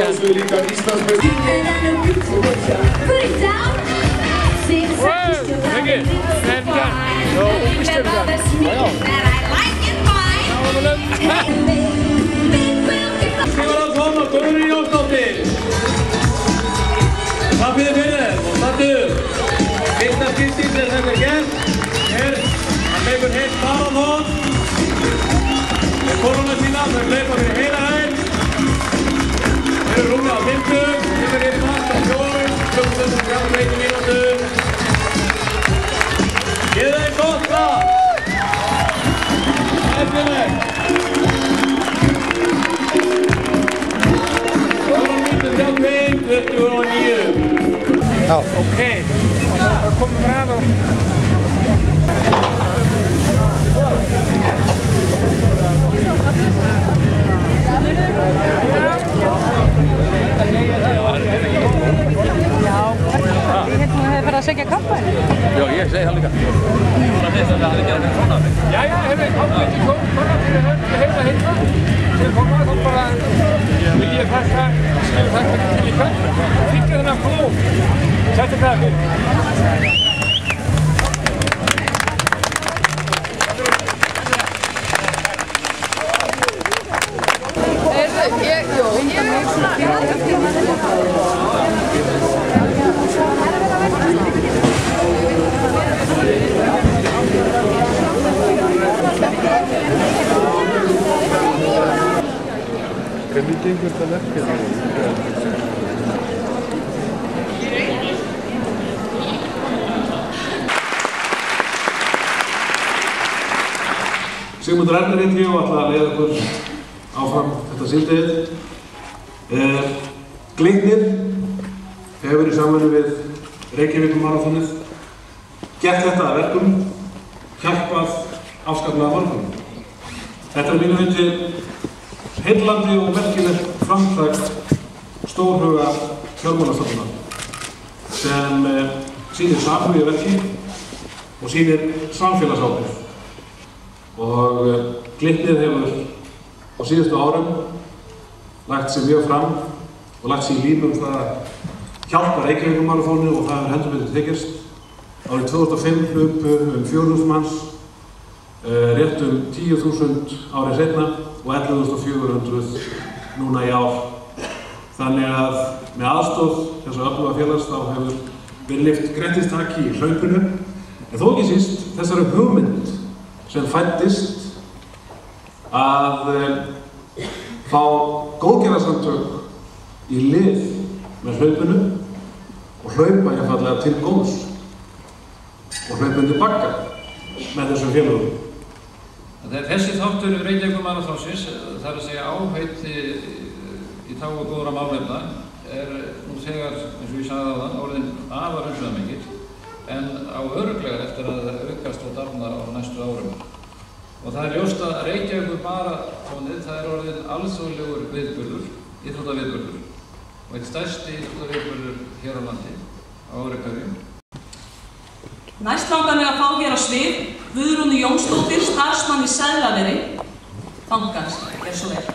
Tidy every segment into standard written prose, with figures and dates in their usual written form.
sjálfsögðu líka Íslandsmeistari. Skrifar á svona, Guðrún Jónsdóttir. Tappið fyrir þeim og startu upp. Fyrsta skiptið sem þetta gert hann leipur heilt marathon. Með konuna sína, þau leipa fyrir heila hæð. Þeir eru rúmlega á 50, þeir eru í mark á 4, 31 mínútur. Ég þeir gott það. Eftirleg. 29. Já. Ok, og það komum við að Ég held að það hefði farið að segja kaffa. Já, ég segi það líka. Núna þess að það hefði gerað með svona. Jæja, hefði kaffa ekki komað fyrir heila heila. Sem komað þá bara vil ég þakka, skilur þakka til í kvöld. Þykja þennan fló. Settu það fyrir. Hvernig gengur þetta verkefni? Sigmundur Ernir heiti ég og ætla að leiða ykkur áfram þetta síðdegið. Glitnir hefur í samvinnu við Reykjavíkurmaraþonið gert þetta að verkum, hjálpað afskaplega mörgum. Þetta er mínu viti heillandi og merkilegt framtak stórhuga fjármálastofnunar sem sýnir samhug í verki og sýnir samfélagsábyrgð. Og Glitnir hefur á síðustu árum lagt sig mjög fram og lagt sig í líf það að hjálpa Reykjavíkurmaraþonið og það heldur betur tekist. Árið 2005 hlupu 4.000 manns, rétt 10.000 árið seinna og 11.400 núna í ár. Þannig að með aðstoð þess að öfluga félags þá hefur verið lyft grettistaki í hlaupinu, en þó ekki síst þessari hugmynd sem fæddist að fá góðgerðarsamtök í lið með hlaupinu og hlaupa einfaldlega til góðs og hlaupa undir bagga með þessum félögum. Þessi þáttur Reykjavíkurmaraþonsins, það er að segja áheiti í þágu góðra málefna, er nú þegar, eins og ég sagði áðan, orðinn afar umsvifamikill, en á örugglega eftir að aukast og dafnar á næstu árum. Og það er ljóst að Reykjavíkurmaraþonið, það er orðinn alþjóðlegur viðburður, íþróttaviðburður, og einn stærsti íþróttaviðburður hér á landi á ári hverju. Næst langar mig að fá hér á svið Guðrúnu Jónsdóttir, starfsmann í Seðlaveri bankans, svo vel.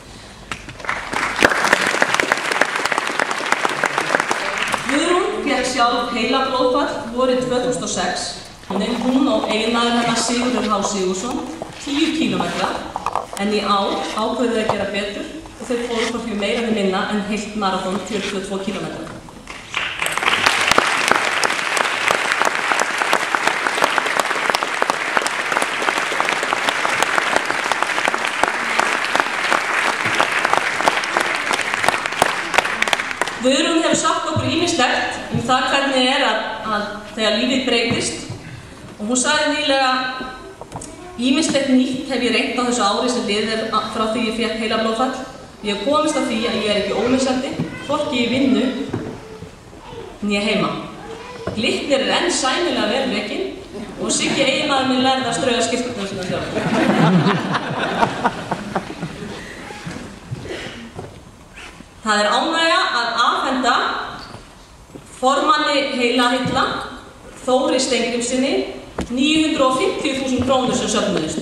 Guðrún fékk sjálf heilablóðfall vorið 2006, hún og eiginmaður hennar Sigurður H. Sigurðsson 10 kílómetra, en í ár ákveðuðu að gera betur og þau fóru frá því meira en minna en heilt marathon 42 kílómetra. Guðrún hefur sagt okkur ýmislegt það hvernig að þegar lífið breytist og hún sagði nýlega ýmislegt nýtt hef ég reynt á þessu ári sem liðið frá því ég fékk heilablóðfall. Ég hef komist að því að ég ekki ómissandi, hvorki í vinnu né heima. Glitnir enn sæmilega vel rekinn og Siggi eiginmaður minn lærði að strauja skyrturnar sína sjálf. Það er ánægja að afhenda formanni Heilahilla, Þóri Steingrímssyni, 950.000 krónur sem söfnuðust.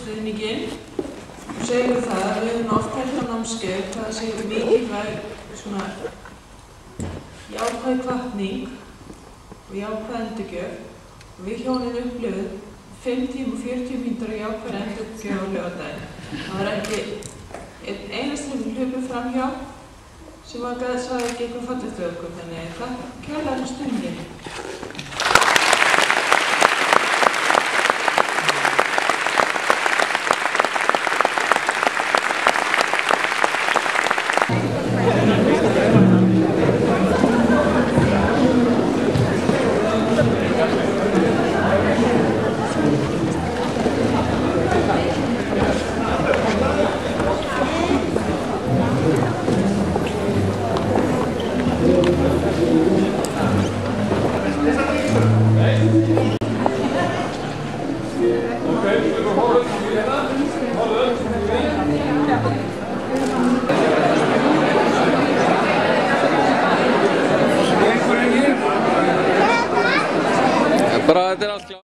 stuðninginn og segir það að við höfum oft hægt á námskeið hvað sé mikilvæg svona jákvæð hvatning og jákvæð endurgjöf og við hjónin upplifum 5 tíma og 40 mínútur og jákvæð endurgjöf á laugardaginn. Það var ekki einn einasti sem hlupið framhjá sem var gæðið sagði ekki eitthvað fallegt við okkur, þannig takk kærlega fyrir stuðninginn.